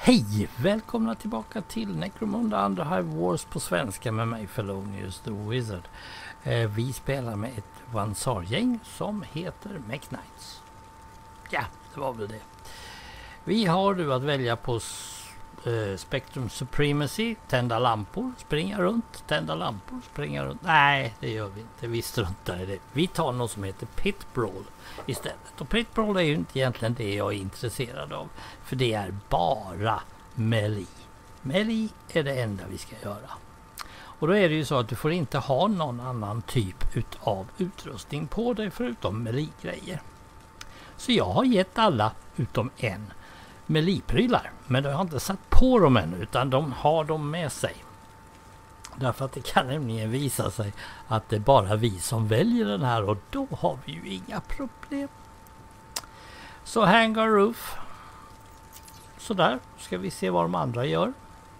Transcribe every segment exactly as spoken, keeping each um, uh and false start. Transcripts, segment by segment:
Hej! Välkomna tillbaka till Necromunda Under Hive Wars på svenska med mig, Felonious the Wizard. Eh, vi spelar med ett Vansar-gäng som heter Mech Knights. Ja, det var väl det. Vi har nu att välja på eh, Spectrum Supremacy, tända lampor, springa runt, tända lampor, springa runt. Nej, det gör vi inte. Vi struntar i det. Vi tar något som heter Pit Brawl istället. Och Pit Brawl är ju inte egentligen det jag är intresserad av. För det är bara melee. Melee är det enda vi ska göra. Och då är det ju så att du får inte ha någon annan typ utav utrustning på dig förutom melee-grejer. Så jag har gett alla utom en melee-prylar. Men jag har inte satt på dem ännu utan de har dem med sig. Därför att det kan nämligen visa sig att det är bara vi som väljer den här och då har vi ju inga problem. Så Hangar Roof. Sådär, ska vi se vad de andra gör.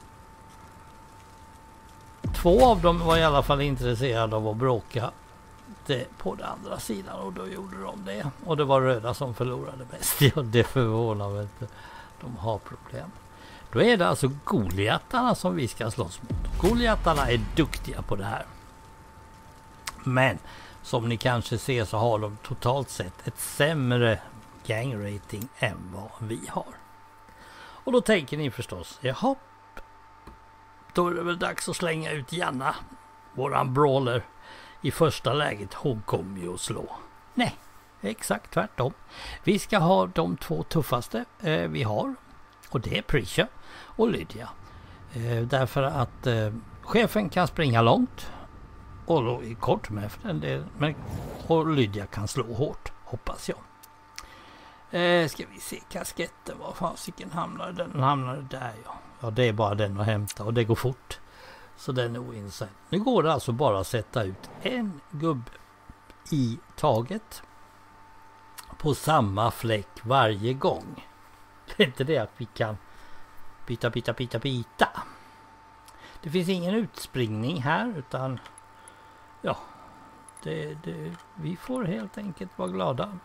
Två av dem var i alla fall intresserade av att bråka det på den andra sidan och då gjorde de det. Och det var röda som förlorade bäst. Ja, det förvånar mig inte. De har problem. Då är det alltså Goliatarna som vi ska slåss mot. Goliatarna är duktiga på det här. Men som ni kanske ser så har de totalt sett ett sämre gang rating än vad vi har. Och då tänker ni förstås, jaha, då är det väl dags att slänga ut Janna, våran brawler, i första läget. Hon kommer ju att slå. Nej, exakt tvärtom. Vi ska ha de två tuffaste eh, vi har. Och det är Prisha och Lydia. Eh, därför att eh, chefen kan springa långt. Och då är kort med för den del. Men, och Lydia kan slå hårt, hoppas jag. Eh, ska vi se kasketten, var fasiken hamnar den? Den hamnar där, ja. Ja, det är bara den att hämta och det går fort. Så den är oinsatt. Nu går det alltså bara att sätta ut en gubb i taget. På samma fläck varje gång. Det är inte det att vi kan byta, byta, byta, byta. Det finns ingen utspringning här utan ja, det, det, vi får helt enkelt vara glada.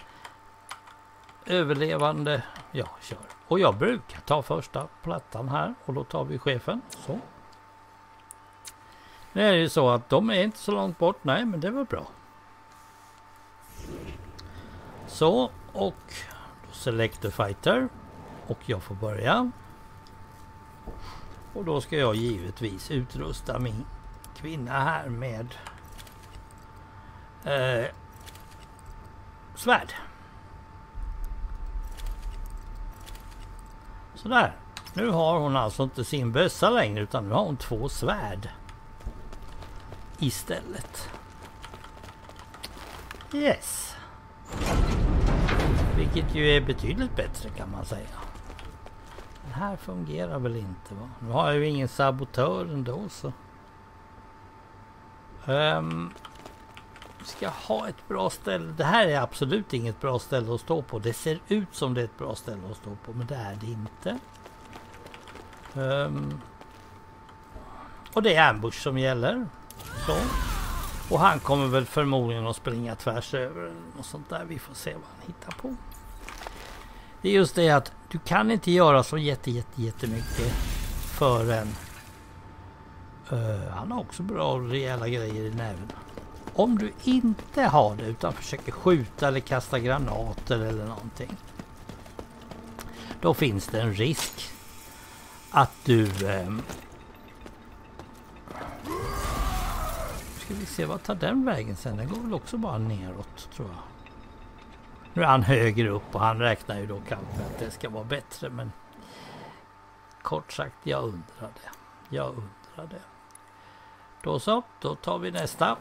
Överlevande, ja, kör. Och jag brukar ta första plattan här och då tar vi chefen. Så. Nu är det ju så att de är inte så långt bort, nej, men det var bra. Så, och då select the fighter. Och jag får börja. Och då ska jag givetvis utrusta min kvinna här med eh, svärd. Sådär. Nu har hon alltså inte sin bössa längre utan nu har hon två svärd istället. Yes. Vilket ju är betydligt bättre kan man säga. Den här fungerar väl inte, va? Nu har jag ju ingen sabotör ändå så. Um, ska ha ett bra ställe. Det här är absolut inget bra ställe att stå på. Det ser ut som det är ett bra ställe att stå på, men det är det inte. Um, och det är ambush som gäller. Så. Och han kommer väl förmodligen att springa tvärs över och sånt där. Vi får se vad han hittar på. Det är just det att du kan inte göra så jätte, jätte, jättemycket förrän uh, han har också bra och rejäla grejer i näven. Om du inte har det utan försöker skjuta eller kasta granater eller någonting, då finns det en risk att du eh, ska vi se vad tar den vägen sen. Den går väl också bara neråt tror jag. Nu är han högre upp och han räknar ju då kanske att det ska vara bättre, men kort sagt jag undrar det. Jag undrar det. Då så, då tar vi nästa.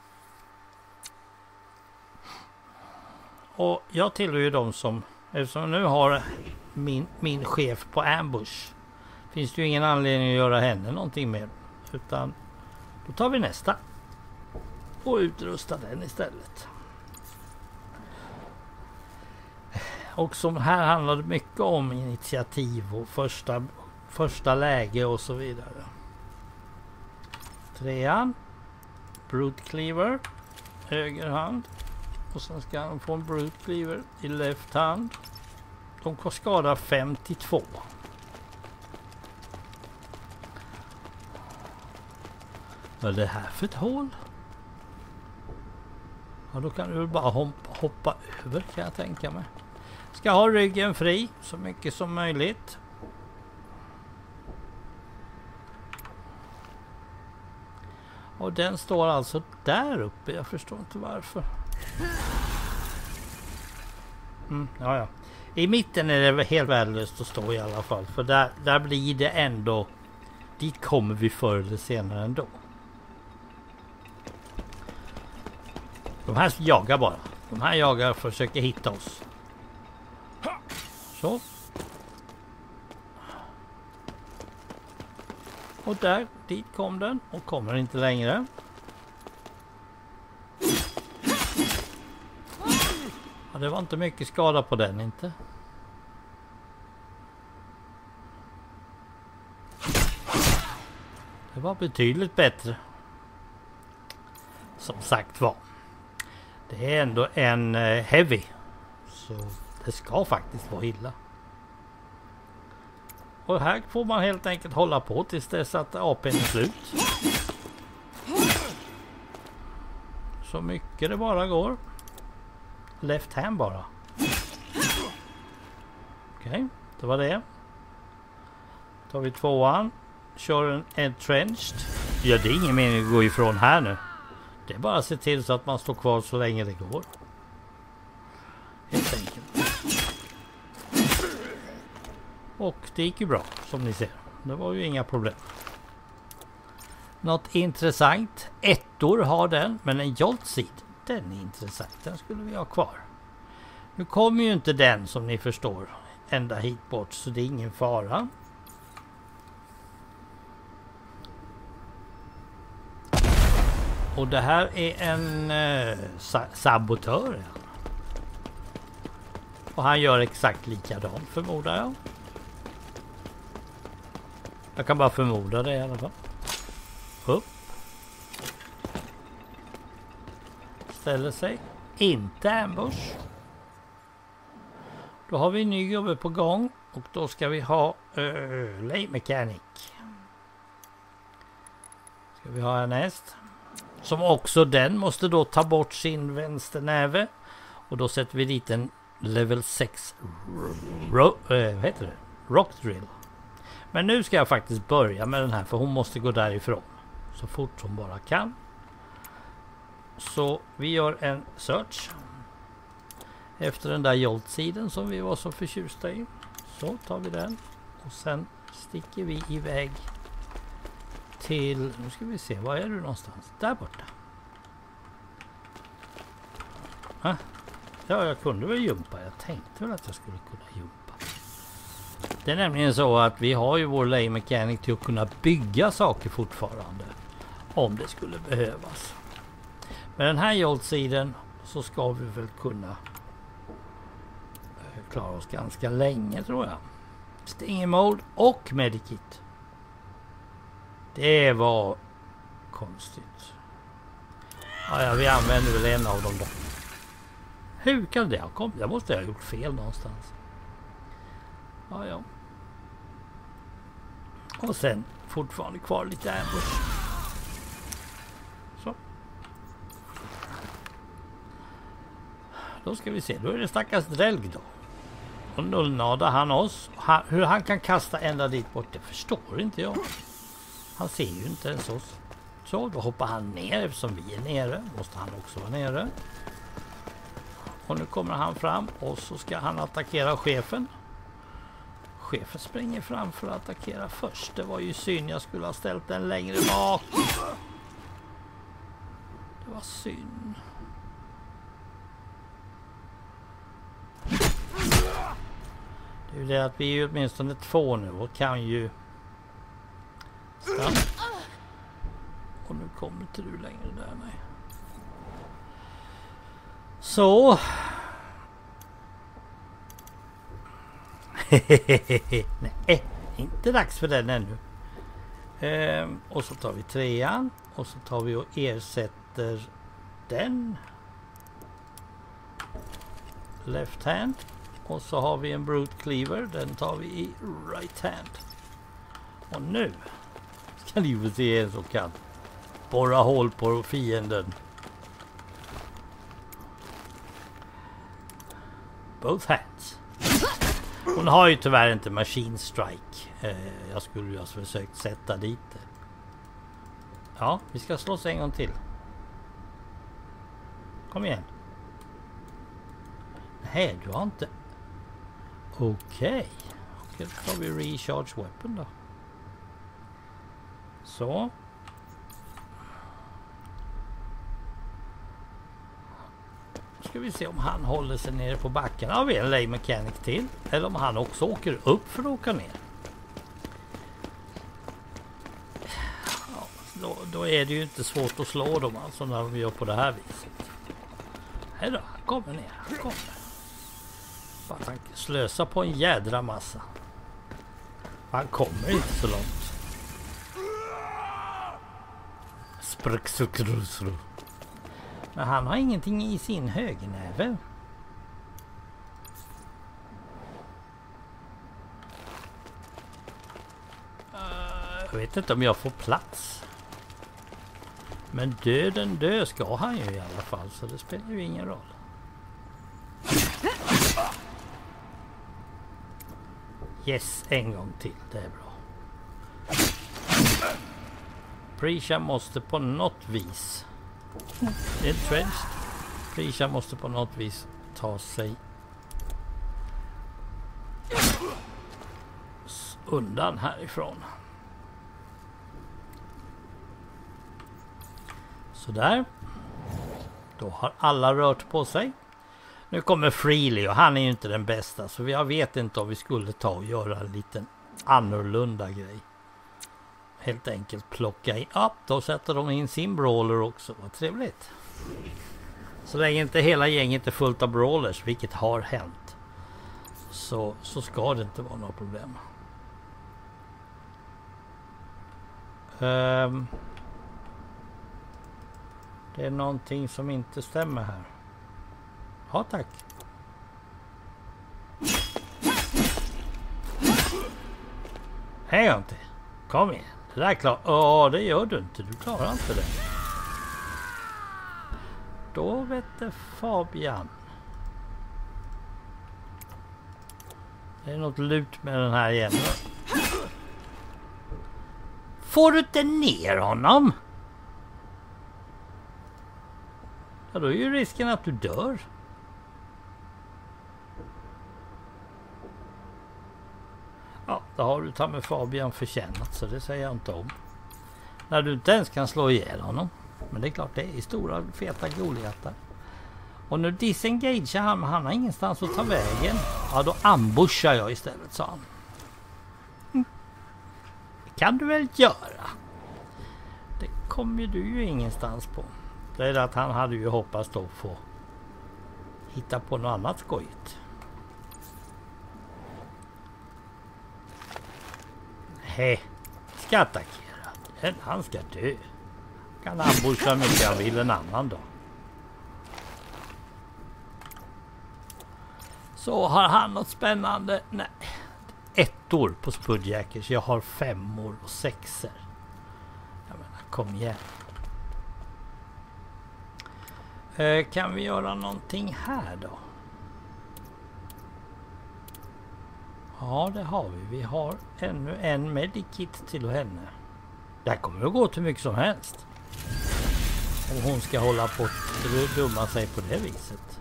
Och jag tillhör ju de som, eftersom jag nu har min, min chef på ambush, finns det ju ingen anledning att göra henne någonting med. Utan då tar vi nästa. Och utrustar den istället. Och som här handlar det mycket om initiativ och första, första läge och så vidare. Trean. Brute Cleaver. Höger hand. Och sen ska han få en Brute Cleaver i left hand. De skadar femtiotvå. Vad är det här för ett hål? Ja, då kan du väl bara hoppa, hoppa över, kan jag tänka mig. Ska ha ryggen fri så mycket som möjligt. Och den står alltså där uppe. Jag förstår inte varför. Mm, ja, ja. I mitten är det helt värdelöst att stå i alla fall. För där, där blir det ändå... Dit kommer vi förr eller senare ändå. De här jagar bara. De här jagar och försöker hitta oss. Så. Och där, dit kom den. Och kommer inte längre. Ja, det var inte mycket skada på den, inte. Det var betydligt bättre. Som sagt var. Det är ändå en uh, heavy. Så det ska faktiskt vara illa. Och här får man helt enkelt hålla på tills dess att A P:n är slut. Så mycket det bara går. Left hand bara. Okej, okay, det var det. Tar vi tvåan. Kör en entrenched. Ja, det är ingen mening att gå ifrån här nu. Det är bara att se till så att man står kvar så länge det går. Helt enkelt. Och det gick ju bra, som ni ser. Det var ju inga problem. Något intressant. Ettor har den, men en Joltseed, den är intressant. Den skulle vi ha kvar. Nu kommer ju inte den, som ni förstår, ända hit bort, så det är ingen fara. Och det här är en eh, sa sabotör. Ja. Och han gör exakt likadant, förmodar jag. Jag kan bara förmoda det i alla fall. Upp. Ställer sig. Inte ambush. Då har vi en ny gubbe på gång. Och då ska vi ha uh, lay mechanic. Ska vi ha härnäst. Som också den måste då ta bort sin vänsternäve. Och då sätter vi dit en level sex ro äh, vad heter det? Rock drill. Men nu ska jag faktiskt börja med den här, för hon måste gå därifrån så fort hon bara kan. Så vi gör en search efter den där Joltseeden som vi var så förtjusta i. Så tar vi den och sen sticker vi iväg till, nu ska vi se, var är du någonstans? Där borta. Ah, ja, jag kunde väl jumpa. Jag tänkte väl att jag skulle kunna jumpa. Det är nämligen så att vi har ju vår lay mechanic till att kunna bygga saker fortfarande. Om det skulle behövas. Med den här Joltseeden så ska vi väl kunna klara oss ganska länge, tror jag. Stinger mode och medikit. Det var konstigt. Ja, ja, vi använder väl en av dem då. Hur kan det ha kommit? Jag måste ha gjort fel någonstans. Ja, ja. Och sen fortfarande kvar lite ambush. Så. Då ska vi se. Då är det stackars Drelg då. Och nullnadar han oss. Han, hur han kan kasta ända dit bort, det förstår inte jag. Han ser ju inte ens oss. Så, då hoppar han ner eftersom vi är nere. Måste han också vara nere. Och nu kommer han fram och så ska han attackera chefen. Chefen springer fram för att attackera först. Det var ju synd, jag skulle ha ställt den längre bak. Det var synd. Det är ju det att vi är åtminstone två nu och kan ju stanna. Och nu kommer inte du längre där, nej. Så. Nej, inte dags för den ännu. Ehm, och så tar vi trean. Och så tar vi och ersätter den. Left hand. Och så har vi en brute cleaver. Den tar vi i right hand. Och nu ska ni få se en så kan. borra hål på fienden. Both hands. Hon har ju tyvärr inte Machine Strike. Eh, jag skulle ju ha försökt sätta dit det. Ja, vi ska slåss en gång till. Kom igen. Nej, du har inte. Okej. Okay. Okej, då tar vi recharge weapon då. Så. Ska vi se om han håller sig nere på backen. Ja, vi har en lay mechanic till. Eller om han också åker upp för att åka ner. Ja, då, då är det ju inte svårt att slå dem alltså när vi gör på det här viset. Nej då, han kommer ner. Han kommer. Bara han slösa på en jädra massa. Han kommer inte så långt. Sprexukrusru. Men han har ingenting i sin högernäve. Uh, jag vet inte om jag får plats. Men döden dö ska han ju i alla fall, så det spelar ju ingen roll. Yes, en gång till. Det är bra. Prisha måste på något vis. Det är trenched. Prisha måste på något vis ta sig undan härifrån. Sådär. Då har alla rört på sig. Nu kommer Freely och han är ju inte den bästa, så jag vet inte om vi skulle ta och göra en liten annorlunda grej. Helt enkelt plocka in. Ja, då sätter de in sin brawler också. Vad trevligt. Så länge inte hela gänget är fullt av brawlers, vilket har hänt, så, så ska det inte vara några problem. Um, det är någonting som inte stämmer här. Ja, tack. Hej inte. Kom igen. Det där klarar... Åh, det gör du inte. Du klarar inte det. Då vet det Fabian. Det är något lut med den här igen. Får du inte ner honom? Ja, då är ju risken att du dör. Ja, då har du ta med Fabian förtjänat, så det säger jag inte om. När du inte ens kan slå ihjäl honom. Men det är klart, det är stora feta Goliatar. Och nu disengagear han, men han har ingenstans att ta vägen. Ja, då ambushar jag istället, sa han. Mm. Det kan du väl göra? Det kommer du ju ingenstans på. Det är att han hade ju hoppats då få hitta på något annat skojigt. Hej, ska attackera. Han ska dö. Kan ambusha mycket han vill en annan då. Så har han något spännande? Nej. Ettor på Spudjackers. Jag har femmor och sexer. Jag menar, kom igen. Eh, kan vi göra någonting här då? Ja, det har vi. Vi har ännu en medikit till henne. Det här kommer att gå till mycket som helst. Om hon ska hålla på att dumma sig på det viset.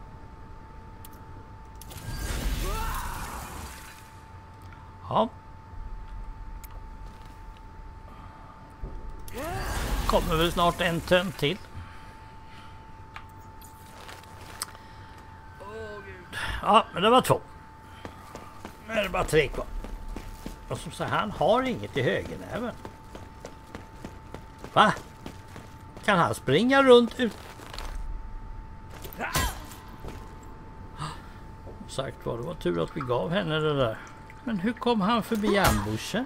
Ja. Kommer väl snart en tön till. Åh gud. Ja, men det var två. Nu är det bara tre kvar. Och som så han har inget i högernäven. Va? Kan han springa runt ut? Sagt var det var tur att vi gav henne det där. Men hur kom han förbi ambushen?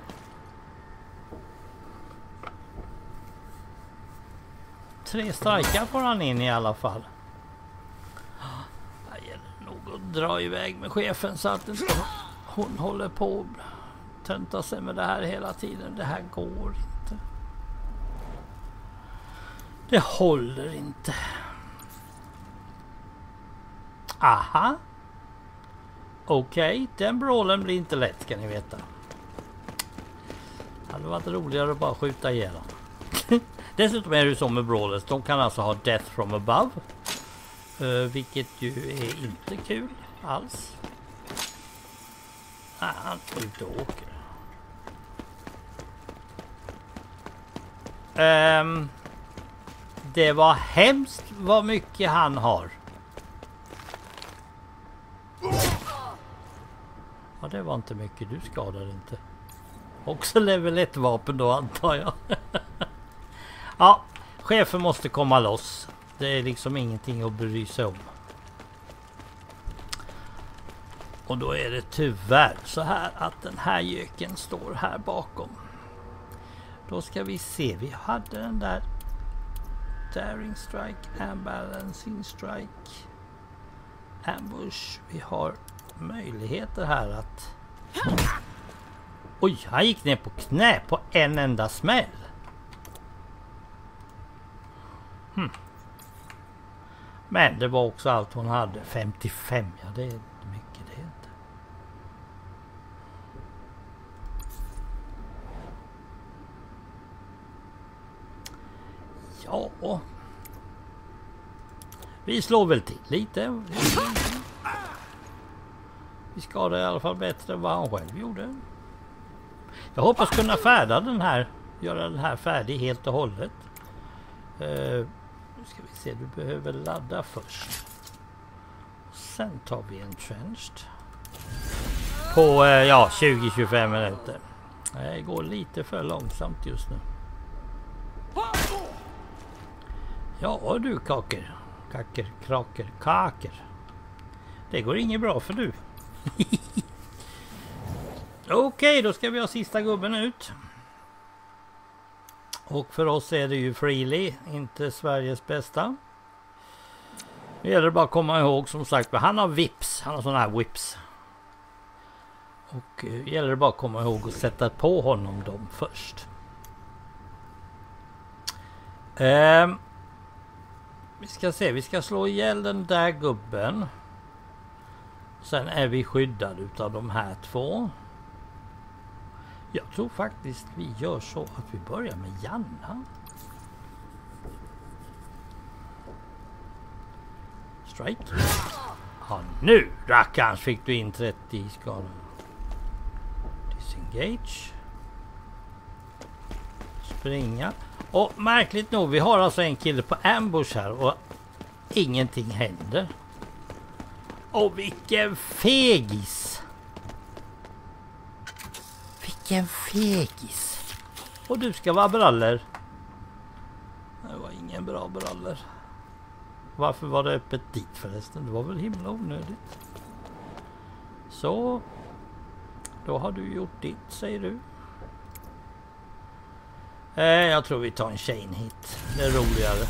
Tre strikar får han in i alla fall. Det gäller nog att dra iväg med chefen så att inte hon håller på att tönta sig med det här hela tiden. Det här går inte. Det håller inte. Aha. Okej, okay, den brawlen blir inte lätt, ska ni veta. Det hade varit roligare att bara skjuta ihjäl. Dessutom är det så med brawlers. De kan alltså ha death from above. Uh, vilket ju är inte kul alls. Ah, han är ute och åker. Um, det var hemskt vad mycket han har. Ja, det var inte mycket. Du skadade inte. Också level ett vapen då, antar jag. Ja, chefen måste komma loss. Det är liksom ingenting att bry sig om. Och då är det tyvärr så här att den här göken står här bakom. Då ska vi se. Vi hade den där daring strike, unbalancing strike, ambush. Vi har möjligheter här att... Oj, han gick ner på knä på en enda smäll. Hmm. Men det var också allt hon hade. femtiofem, ja det är inte mycket, det är inte. Ja. Vi slår väl till lite. Vi skadar i alla fall bättre än vad han själv gjorde. Jag hoppas kunna färda den här. Göra den här färdig helt och hållet. Uh, nu ska vi se, du behöver ladda först. Sen tar vi en trenched. På uh, ja, tjugo till tjugofem minuter. Det går lite för långsamt just nu. Ja du kaker. Kaker, kraker, kaker. Det går inget bra för du. Okej, okay, då ska vi ha sista gubben ut. Och för oss är det ju Freely, inte Sveriges bästa. Det gäller bara att komma ihåg, som sagt, han har vips, han har sådana här whips. Och det gäller bara att komma ihåg att sätta på honom dem först. Ehm, vi ska se, vi ska slå ihjäl den där gubben. Sen är vi skyddade utav de här två. Jag tror faktiskt vi gör så att vi börjar med Janna. Strike. Ja, nu rackarns fick du in trettio skador. Disengage. Springa. Och märkligt nog, vi har alltså en kille på ambush här och ingenting händer. Och vilken fegis! Vilken fegis! Och du ska vara brallor. Det var ingen bra brallor. Varför var det öppet dit förresten? Det var väl himla onödigt. Så. Då har du gjort ditt, säger du. Eh, jag tror vi tar en chain hit. Det är roligare.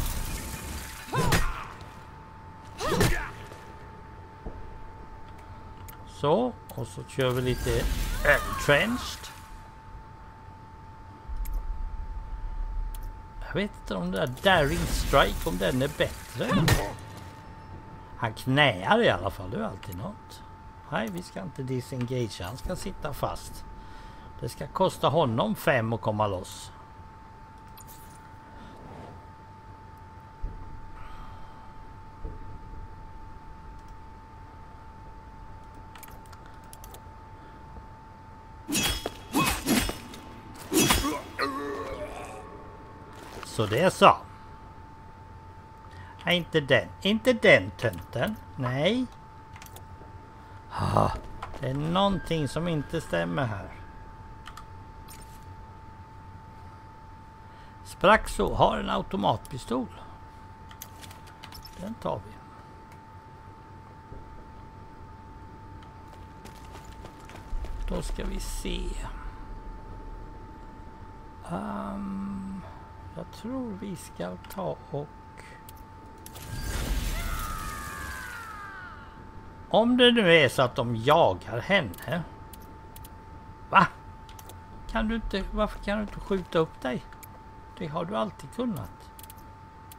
Så. Och så kör vi lite entrenched. Jag vet inte om det där daring strike, om den är bättre. Han knäar i alla fall, det är alltid något. Nej, vi ska inte disengage, han ska sitta fast. Det ska kosta honom fem att komma loss. Så det är så. Nej, inte den. Inte den tönten. Nej. Ah, det är någonting som inte stämmer här. Spraxo har en automatpistol. Den tar vi. Då ska vi se. Um, jag tror vi ska ta och... Om det nu är så att de jagar henne. Va? Kan du inte, varför kan du inte skjuta upp dig? Det har du alltid kunnat.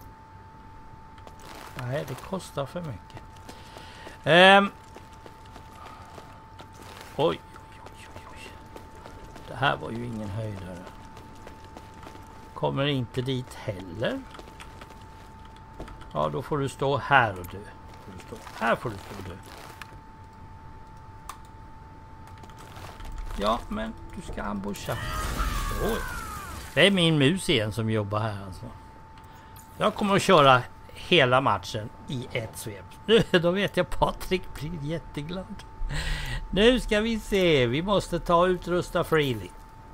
Nej, det kostar för mycket. Um. Oj, oj, oj, oj. Det här var ju ingen höjdare. Kommer inte dit heller. Ja, då får du stå här och dö. Får du stå. Här får du stå och dö. Ja, men du ska ambusha. Oj. Det är min mus igen som jobbar här alltså. Jag kommer att köra hela matchen i ett svep. Nu, då vet jag Patrik blir jätteglad. Nu ska vi se. Vi måste ta och utrusta Freely.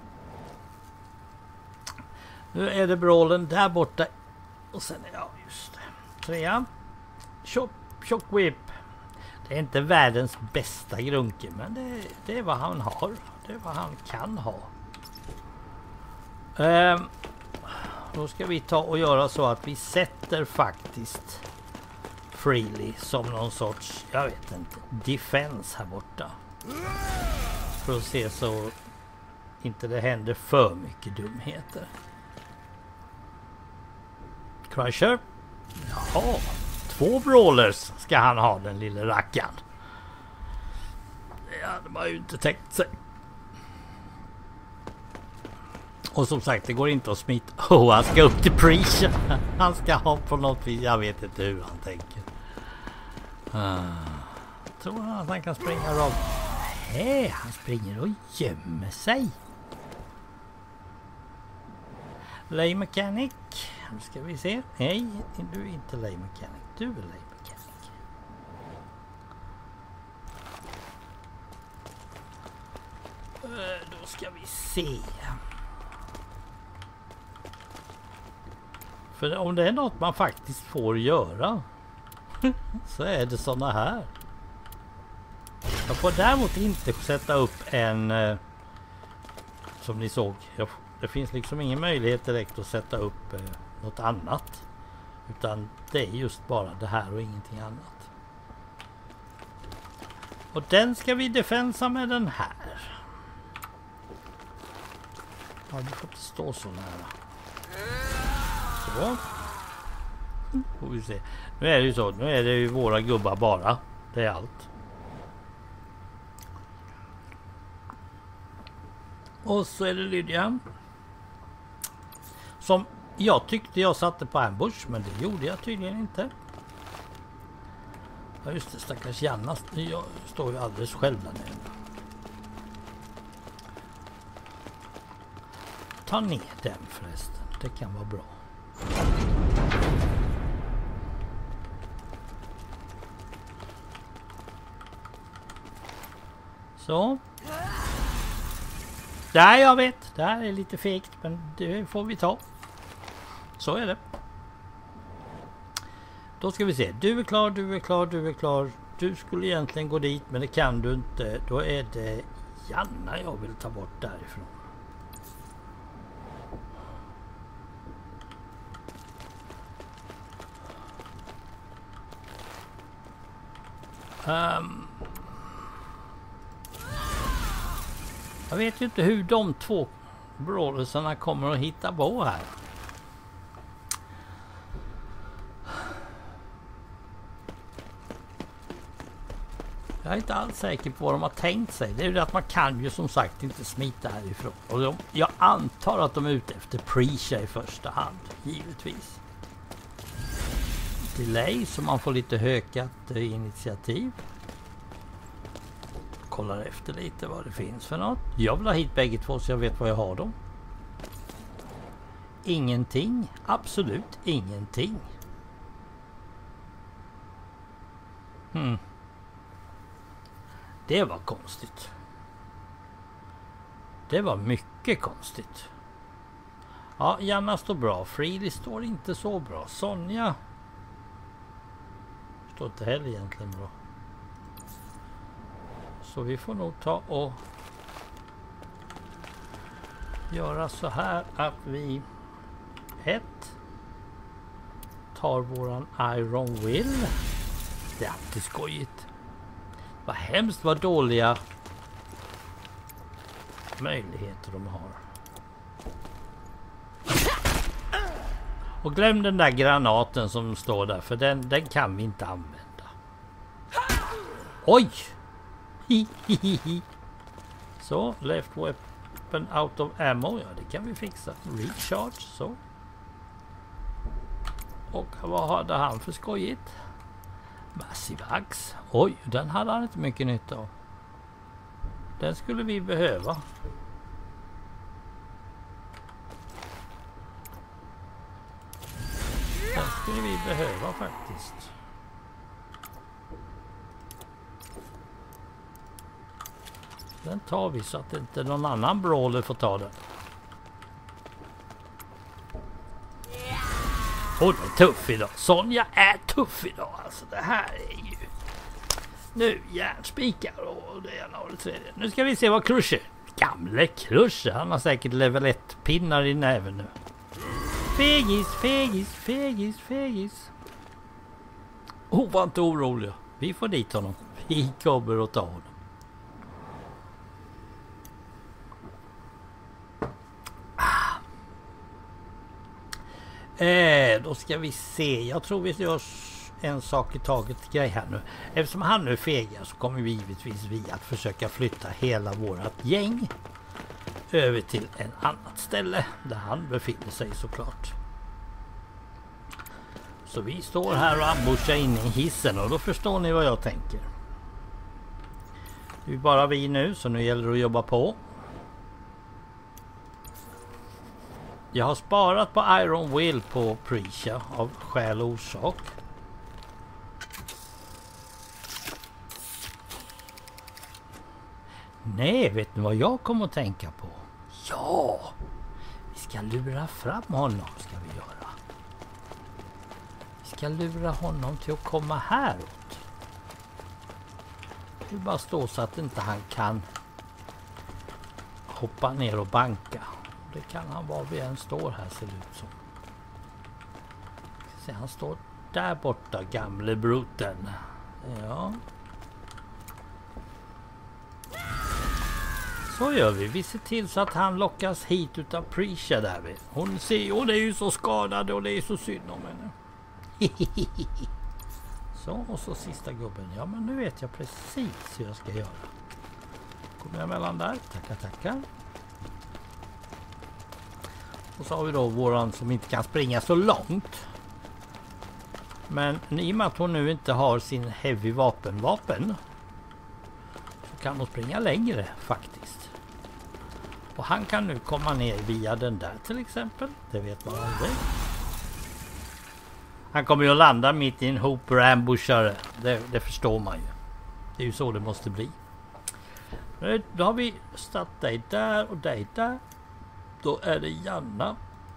Nu är det brawlen där borta. Och sen, ja just det. Trea. Shock, shock whip. Det är inte världens bästa grunke. Men det, det är vad han har. Det är vad han kan ha. Ehm, då ska vi ta och göra så att vi sätter faktiskt Freely som någon sorts, jag vet inte, defense här borta. För att se så inte det händer för mycket dumheter. Crusher. Jaha, två brawlers ska han ha, den lilla rackaren. Det hade man ju inte tänkt sig. Och som sagt, det går inte att smita. Oh, han ska upp till Preacher. Han ska ha på något vis. Jag vet inte hur han tänker. Ah. Tror han att han kan springa rakt? Nej, han springer och gömmer sig. Lay Mechanic. Nu ska vi se. Nej, du är inte Lay Mechanic. Du är Lay Mechanic. Då ska vi se. För om det är något man faktiskt får göra så är det såna här. Jag får däremot inte sätta upp en eh, som ni såg. Jag, det finns liksom ingen möjlighet direkt att sätta upp eh, något annat. Utan det är just bara det här och ingenting annat. Och den ska vi defensa med den här. Ja, du får inte stå så nära. Så. Får vi se. Nu är det ju så. Nu är det ju våra gubbar bara. Det är allt. Och så är det Lydia. Som jag tyckte jag satte på ambush. Men det gjorde jag tydligen inte. Ja just det, stackars Janna. Jag står ju alldeles själv där nere. Ta ner den förresten. Det kan vara bra. Så. Ja, jag vet. Det här är lite fegt, men det får vi ta. Så är det. Då ska vi se. Du är klar, du är klar, du är klar. Du skulle egentligen gå dit, men det kan du inte. Då är det Janna jag vill ta bort därifrån. Um, jag vet ju inte hur de två brawlersarna kommer att hitta på här. Jag är inte alls säker på vad de har tänkt sig. Det är ju det att man kan ju som sagt inte smita härifrån. Och de, jag antar att de är ute efter Preacher i första hand, givetvis. Delay så man får lite hökat eh, initiativ. Kollar efter lite vad det finns för något. Jag vill ha hit bägge två så jag vet vad jag har dem. Ingenting. Absolut ingenting. Hmm. Det var konstigt. Det var mycket konstigt. Ja, Janna står bra. Freely står inte så bra. Sonja står inte heller egentligen bra. Så vi får nog ta och göra så här att vi ett tar våran Iron Will. Det är alltid skojigt. Vad hemskt vad dåliga möjligheter de har. Och glöm den där granaten som står där, för den, den kan vi inte använda. Oj! Så, left weapon out of ammo. Ja, det kan vi fixa. Recharge, så. Och vad hade han för skojigt? Massive axe. Oj, den hade han inte mycket nytta av. Den skulle vi behöva. Den skulle vi behöva faktiskt. Den tar vi så att inte någon annan brawler får ta den. Hon är tuff idag. Sonja är tuff idag. Alltså det här är ju... Nu järnspikar och det ena och det tredje. Nu ska vi se vad Crusher. Gamle Crusher. Han har säkert level ett pinnar i näven nu. Fegis, fegis, fegis, fegis. Oh, var inte orolig. Vi får dit honom. Vi kommer och tar honom. Ah. Eh, då ska vi se. Jag tror vi gör en sak i taget grej här nu. Eftersom han nu fegar så kommer vi givetvis vi att försöka flytta hela vårat gäng över till en annat ställe där han befinner sig såklart. Så vi står här och ambushar in i hissen och då förstår ni vad jag tänker. Det är bara vi nu så nu gäller det att jobba på. Jag har sparat på Iron Will på Prisha av skäl och orsak. Nej, vet ni vad jag kommer att tänka på? Ja, vi ska lura fram honom ska vi göra. Vi ska lura honom till att komma häråt. Vi bara stå så att inte han kan hoppa ner och banka. Det kan han var vi än står här ser det ut som. Se, han står där borta, gamle bruten. Ja. Så gör vi. Vi ser till så att han lockas hit utav Prisha där vi. Hon ser, och det är ju så skadad och det är så synd om henne. Så, och så sista gubben. Ja, men nu vet jag precis hur jag ska göra. Kommer jag mellan där. Tackar, tackar. Och så har vi då våran som inte kan springa så långt. Men i och med att hon nu inte har sin heavy vapen vapen så kan hon springa längre faktiskt. Och han kan nu komma ner via den där till exempel. Det vet man aldrig. Han kommer ju att landa mitt i en hooper ambushare. Det, det förstår man ju. Det är ju så det måste bli. Då har vi startat dig där och dig där. Då är det Janna.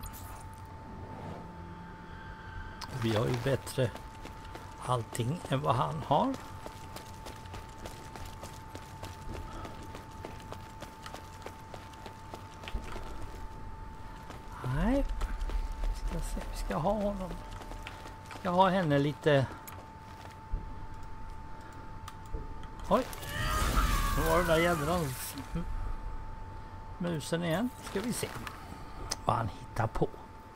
Vi har ju bättre allting än vad han har. Nej. Vi ska se. Vi ska ha honom. Vi ska ha henne lite. Oj. Nu var det där jädrans musen igen. Ska vi se vad han hittar på.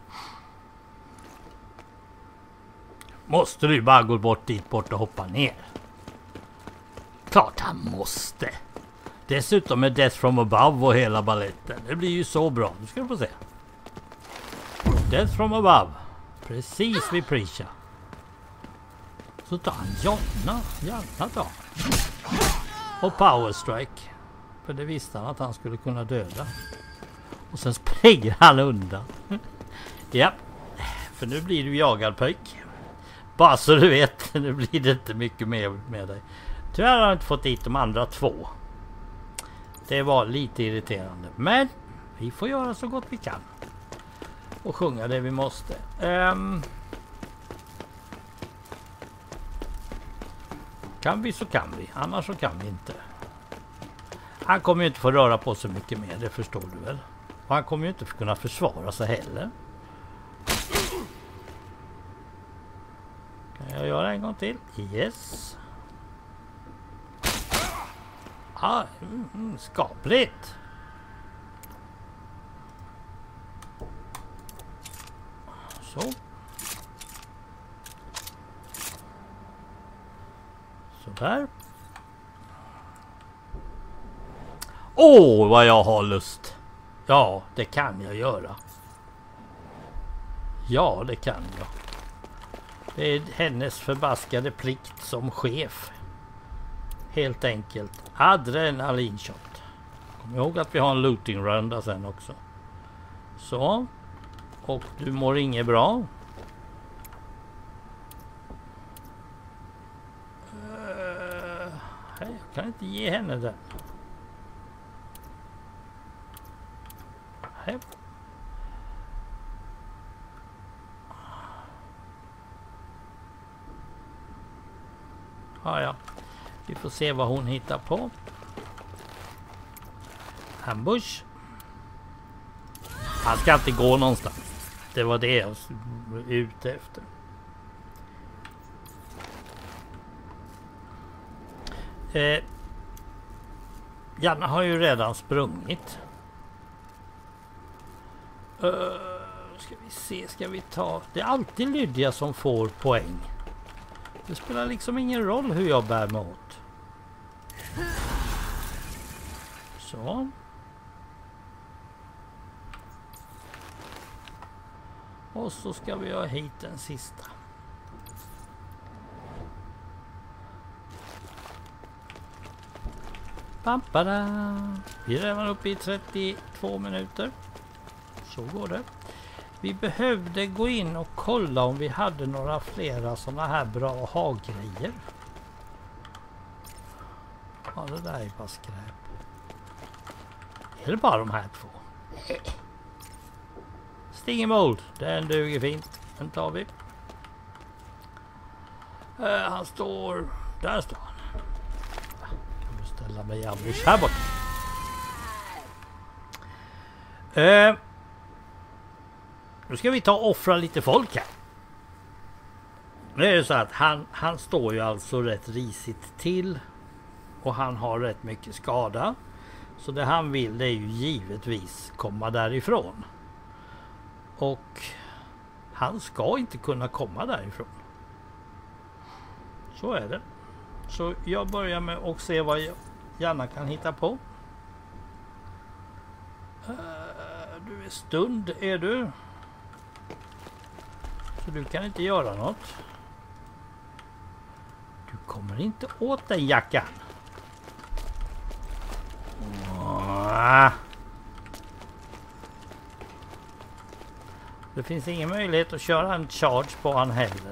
Måste du bara gå bort dit bort och hoppa ner? Klart han måste. Dessutom är Death from Above och hela balletten. Det blir ju så bra. Nu ska du få se. Death from Above. Precis vid Prisha. Så tar han Jonna. Janna tar. Och Power Strike. För det visste han att han skulle kunna döda. Och sen springer han undan. Ja. För nu blir du jagad pojk. Bara så du vet. Nu blir det inte mycket mer med dig. Tyvärr har jag inte fått dit de andra två. Det var lite irriterande. Men vi får göra så gott vi kan. Och sjunga det vi måste. Um, kan vi så kan vi. Annars så kan vi inte. Han kommer ju inte få röra på så mycket mer. Det förstår du väl. Och han kommer ju inte kunna försvara sig heller. Kan jag göra en gång till? Yes. Ah, mm, skapligt. Så. Så där. Åh, oh, vad jag har lust. Ja, det kan jag göra. Ja, det kan jag. Det är hennes förbaskade plikt som chef. Helt enkelt. Adrenalinshot. Kom ihåg att vi har en looting runda sen också. Så. Och du mår inget bra. Uh, jag kan inte ge henne den. Hej. Ja, ja. Vi får se vad hon hittar på. Ambush. Han ska inte gå någonstans. Det var det jag var ute efter. Eh, Janna har ju redan sprungit. Uh, ska vi se, ska vi ta... Det är alltid Lydia som får poäng. Det spelar liksom ingen roll hur jag bär mig åt. Så. Och så ska vi ha hit den sista. Pampada. Vi är redan uppe i trettiotvå minuter. Så går det. Vi behövde gå in och kolla om vi hade några flera sådana här bra ha-grejer. Ja, det där är bara skräp. Är det bara de här två? Stingermold, den duger fint. Den tar vi. Uh, han står... Där står han. Jag måste ställa mig i ambush här borta. Uh, nu ska vi ta och offra lite folk här. Nu är det så att han, han står ju alltså rätt risigt till. Och han har rätt mycket skada. Så det han vill, det är ju givetvis komma därifrån. Och han ska inte kunna komma därifrån. Så är det. Så jag börjar med att se vad Janna kan hitta på. Uh, du är stund, är du. Så du kan inte göra något. Du kommer inte åt den jackan. Uh. Det finns ingen möjlighet att köra en charge på han heller.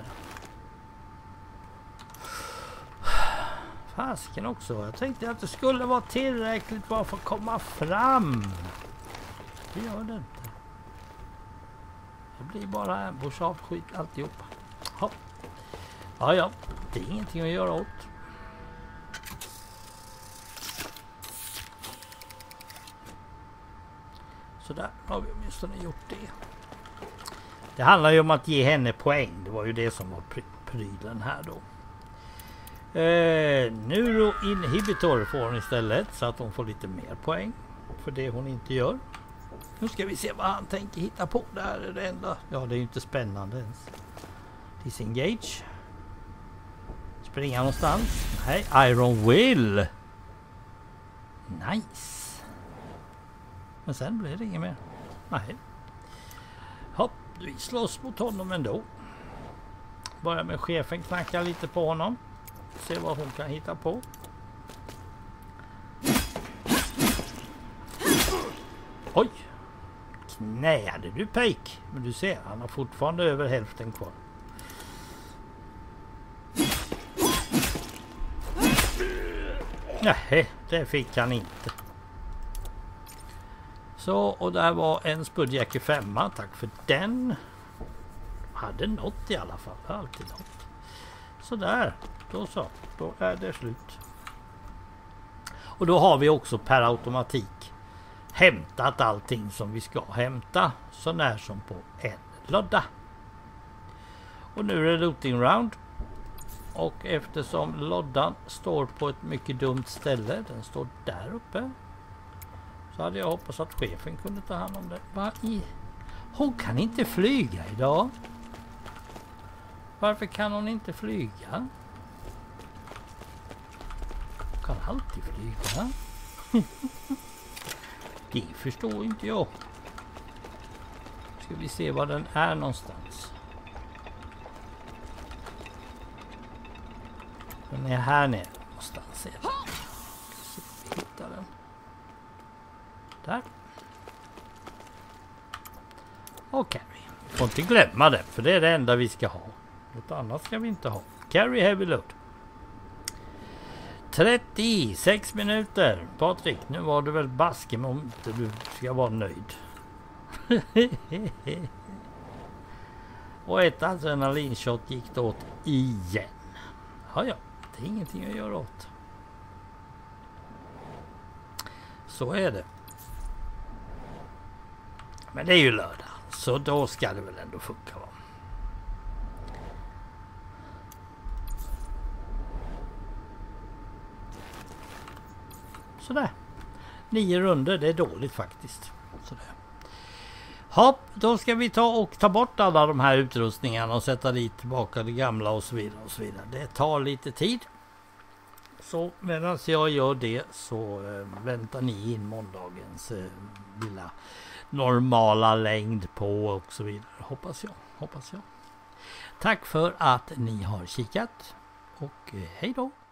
Fasken också. Jag tänkte att det skulle vara tillräckligt bara för att komma fram. Det gör det inte. Det blir bara ambush av skit alltihopa. Ja. Ja, ja. Det är ingenting att göra åt. Så där har vi åtminstone gjort det. Det handlar ju om att ge henne poäng. Det var ju det som var pry prylen här då. Eh, Neuroinhibitor får hon istället. Så att hon får lite mer poäng. För det hon inte gör. Nu ska vi se vad han tänker hitta på. Det här är det enda. Ja, det är ju inte spännande ens. Disengage. Springa någonstans. Nej, Iron Will. Nice. Men sen blir det inget mer. Nej. Hopp, vi slåss mot honom ändå. Börjar med chefen knacka lite på honom. Se vad hon kan hitta på. Oj. Knäade du pejk. Men du ser, han har fortfarande över hälften kvar. Nej, det fick han inte. Så, och där var en Spudjacke femma. Tack för den. Hade något i alla fall. Alltid något. Så där. Då så. Då är det slut. Och då har vi också per automatik hämtat allting som vi ska hämta. Så när som på en lodda. Och nu är det looting round. Och eftersom loddan står på ett mycket dumt ställe. Den står där uppe. Så hade jag hoppats att chefen kunde ta hand om det. Vad i? Hon kan inte flyga idag. Varför kan hon inte flyga? Hon kan alltid flyga. Det förstår inte jag. Ska vi se var den är någonstans. Den är här nere någonstans. Är den. Ska se om vi hittar den. Där. Och Carry. Får inte glömma det, för det är det enda vi ska ha. Något annat ska vi inte ha. Carry heavy load. trettiosex minuter. Patrik, nu var du väl baske om inte du ska vara nöjd. Och ett adrenalinshot gick det åt igen. Ja, ja, det är ingenting att göra åt. Så är det. Men det är ju lördag, så då ska det väl ändå funka, va? Sådär. Nio runder, det är dåligt faktiskt. Sådär. Hopp, då ska vi ta och ta bort alla de här utrustningarna och sätta dit tillbaka det gamla och så vidare och så vidare. Det tar lite tid. Så medan jag gör det så äh, väntar ni in måndagens äh, lilla normala längd på och så vidare. Hoppas jag, hoppas jag. Tack för att ni har kikat och äh, hej då!